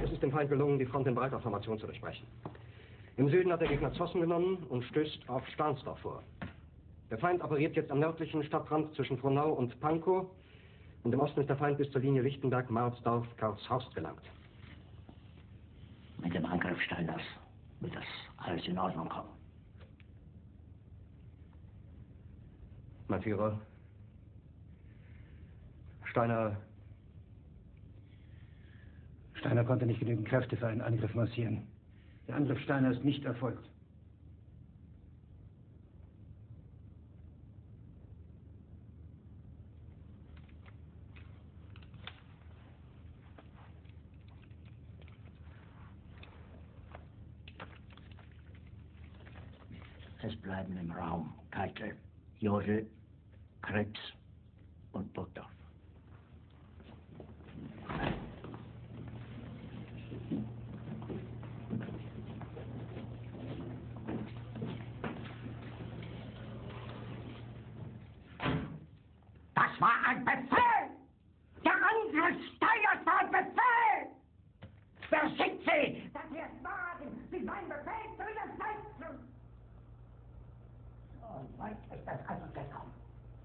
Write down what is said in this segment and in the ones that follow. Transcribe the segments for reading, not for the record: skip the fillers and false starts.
Es ist dem Feind gelungen, die Front in breiter Formation zu durchbrechen. Im Süden hat der Gegner Zossen genommen und stößt auf Stahnsdorf vor. Der Feind operiert jetzt am nördlichen Stadtrand zwischen Frohnau und Pankow. Und im Osten ist der Feind bis zur Linie Lichtenberg-Marsdorf-Karlshorst gelangt. Mit dem Angriff Steiners wird das alles in Ordnung kommen. Mein Führer, Steiner konnte nicht genügend Kräfte für einen Angriff massieren. Der Angriff Steiner ist nicht erfolgt. Es bleiben im Raum Keitel, Jodl, Krebs und Burgdorf. Das war ein Befehl! Der Angriff Steiners war ein Befehl! Wer sind Sie, dass Sie es wagen, sich meinen Befehl zu widersetzen? So weit ist das also gekommen.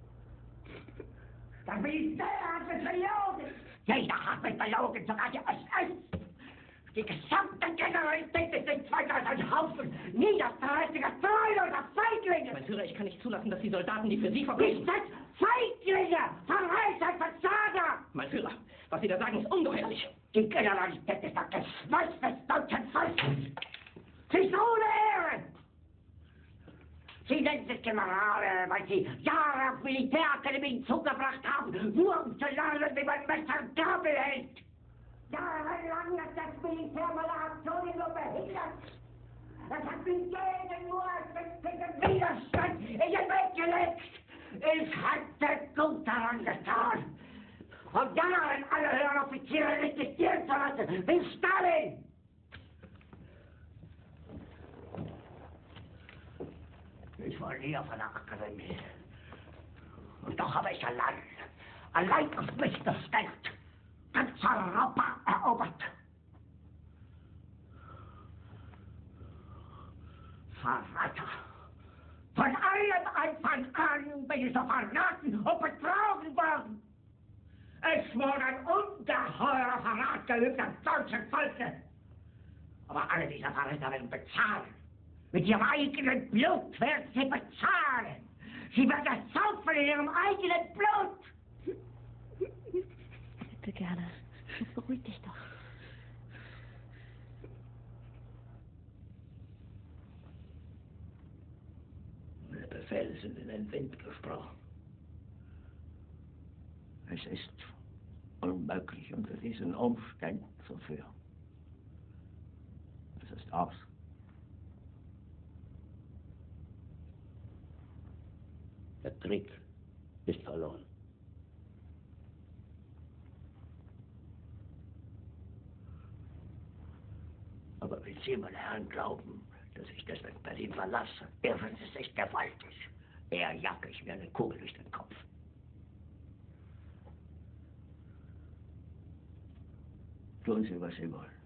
Das Militär hat mich belogen! Jeder hat mich belogen, sogar die SS! Die gesamte Generalität ist nichts weiter als ein Haufen niederträchtiger, treuloser Feiglinge! Mein Führer, ich kann nicht zulassen, dass die Soldaten, die für Sie verbringen... Nicht als Feiglinge! Verräter, Versager! Mein Führer, was Sie da sagen, ist ungeheuerlich. Die Generalität ist das Geschmeiß des deutschen Volkes! Sie ist ohne Ehre! Sie nennen sich Generale, weil Sie Jahre auf Militärakademien zugebracht haben, nur um zu lernen, wie man Messer und Gabel hält! Jahrelang hat das Militär meine Aktionen nur behindert! Es hat mir jeden nur als winzigen Widerstand in den Weg gelegt! Ich hatte gut daran getan, und Jahren alle höheren Offiziere liquidieren zu lassen, wie Stalin! Ich war nie auf einer Akademie. Und doch habe ich allein auf mich gestellt, ganz Europa erobert. Verräter! Von allem Anfang an bin ich so verraten und betrogen worden. Es wurde ein ungeheurer Verrat geübt am deutschen Volke. Aber alle diese Verräter werden bezahlen. Mit ihrem eigenen Blut werden sie bezahlen. Sie werden das saufen in ihrem eigenen Blut. Bitte gerne. Beruhig dich doch. Meine Befehle sind in den Wind gesprochen. Es ist unmöglich, unter diesen Umständen zu führen. Es ist aus. Der Krieg ist verloren. Aber wenn Sie, meine Herren, glauben, dass ich deswegen Berlin verlasse, irren Sie sich gewaltig. Eher jage ich mir eine Kugel durch den Kopf. Tun Sie, was Sie wollen.